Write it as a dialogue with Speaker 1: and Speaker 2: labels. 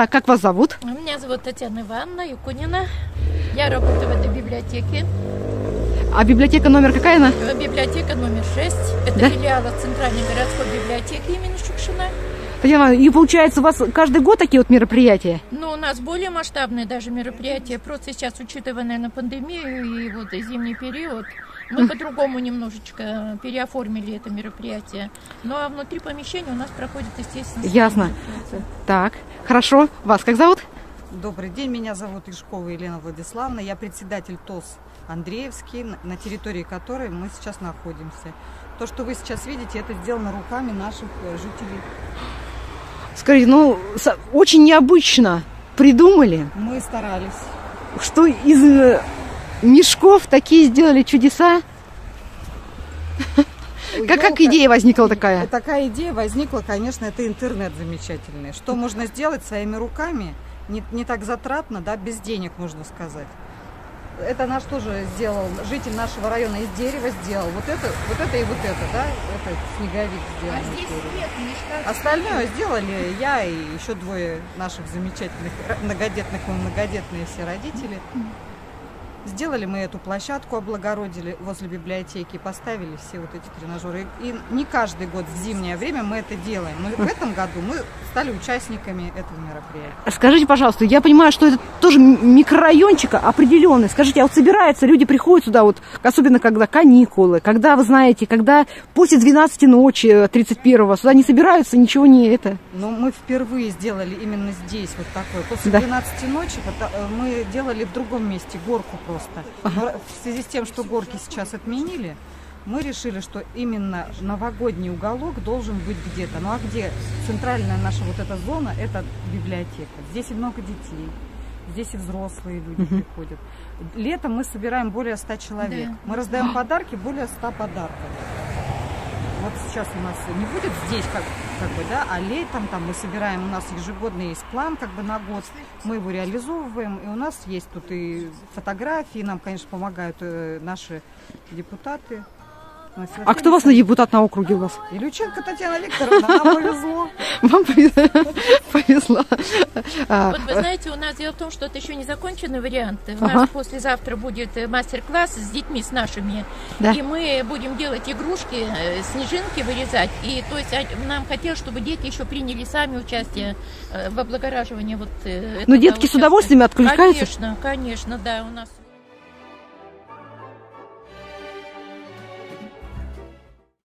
Speaker 1: Так, как вас зовут?
Speaker 2: Меня зовут Татьяна Ивановна Юкунина. Я работаю в этой библиотеке.
Speaker 1: А библиотека номер какая она?
Speaker 2: Библиотека номер 6. Это
Speaker 1: Да?
Speaker 2: филиал от Центральной городской библиотеки имени Шукшина.
Speaker 1: Татьяна, и получается у вас каждый год такие вот мероприятия?
Speaker 2: Ну, у нас более масштабные даже мероприятия. Просто сейчас, учитывая, наверное, пандемию и вот зимний период, мы по-другому немножечко переоформили это мероприятие. Ну, а внутри помещения у нас проходит, естественно,
Speaker 1: Ясно. Так, хорошо. Вас как зовут?
Speaker 3: Добрый день, меня зовут Ишкова Елена Владиславовна. Я председатель ТОС Андреевский, на территории которой мы сейчас находимся. То, что вы сейчас видите, это сделано руками наших жителей.
Speaker 1: Скажите, ну, очень необычно придумали,
Speaker 3: Мы старались.
Speaker 1: что из мешков такие сделали чудеса. Как идея возникла такая?
Speaker 3: Такая идея возникла, конечно, это интернет замечательный. Что можно сделать своими руками, не так затратно, да, без денег, можно сказать. Это наш тоже сделал, житель нашего района из дерева сделал. Вот это и вот это, да, это снеговик сделал.
Speaker 2: А здесь нет мешка.
Speaker 3: Остальное сделали я и еще двое наших замечательных многодетных, мы многодетные все родители. Сделали мы эту площадку, облагородили возле библиотеки, поставили все вот эти тренажеры. И не каждый год в зимнее время мы это делаем. Но в этом году мы стали участниками этого мероприятия.
Speaker 1: Скажите, пожалуйста, я понимаю, что это тоже микрорайончик определенный. Скажите, а вот собираются, люди приходят сюда, вот, особенно когда каникулы, когда, вы знаете, когда после 12 ночи 31-го сюда не собираются, ничего не это.
Speaker 3: Но мы впервые сделали именно здесь вот такое. После 12 ночи мы делали в другом месте горку просто. Но в связи с тем, что горки сейчас отменили, мы решили, что именно новогодний уголок должен быть где-то. Ну а где центральная наша вот эта зона, это библиотека. Здесь и много детей, здесь и взрослые люди приходят. Летом мы собираем более 100 человек.
Speaker 2: Да.
Speaker 3: Мы раздаем подарки, более 100 подарков. Вот сейчас у нас не будет здесь как бы, да, а летом там мы собираем, у нас ежегодный есть план как бы на год, мы его реализовываем, и у нас есть тут и фотографии, нам, конечно, помогают наши депутаты.
Speaker 1: А кто у вас на депутат на округе у вас?
Speaker 3: Илюченко Татьяна Викторовна, нам повезло.
Speaker 1: Вам повезло.
Speaker 2: Вот вы знаете, у нас дело в том, что это еще не законченный вариант. У нас послезавтра будет мастер-класс с детьми, с нашими.
Speaker 1: Да.
Speaker 2: И мы будем делать игрушки, снежинки вырезать. И то есть нам хотелось, чтобы дети еще приняли сами участие в облагораживании вот этого.
Speaker 1: Но детки с удовольствием откликаются?
Speaker 2: Конечно, конечно, да, у нас.